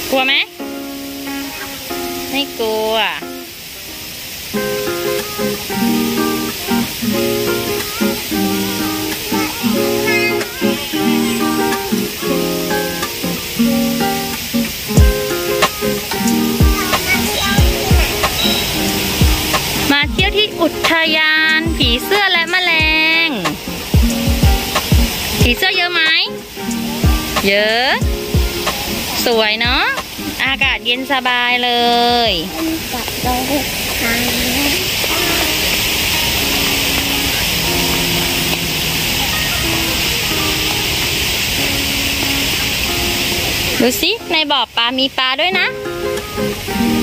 กลัวไหมไม่กลัวมาเที่ยวที่อุทยานผีเสื้อและแมลงผีเสื้อเยอะไหมเยอะสวยเนาะอากาศเย็นสบายเลยดูสิในบ่อปลามีปลาด้วยนะ